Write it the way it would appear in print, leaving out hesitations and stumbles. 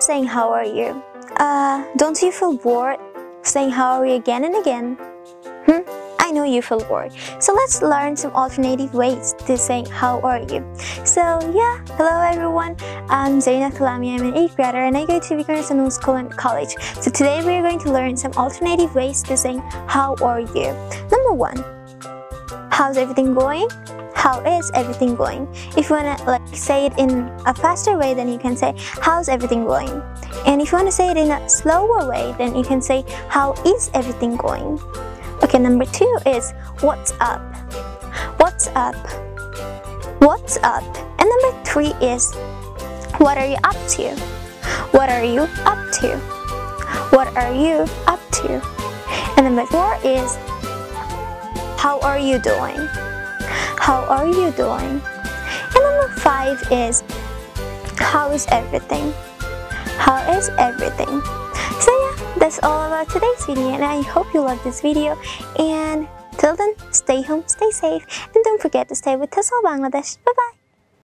saying how are you? Don't you feel bored saying how are you again and again? I know you feel bored. So let's learn some alternative ways to say how are you. So yeah, hello everyone. I'm Zaina Kalami. I'm an 8th grader and I go to Vicar Sanul School and College. So today we're going to learn some alternative ways to say how are you. Number 1, how's everything going? How is everything going? If you wanna say it in a faster way, then you can say how's everything going. And if you wanna say it in a slower way, then you can say how is everything going. Okay, number 2 is what's up? What's up? What's up? And number 3 is what are you up to? What are you up to? What are you up to? And number 4 is how are you doing? How are you doing? And number 5 is how is everything? How is everything? So yeah, that's all about today's video and I hope you loved this video. And till then, stay home, stay safe, and don't forget to stay with TESOL Bangladesh. Bye bye!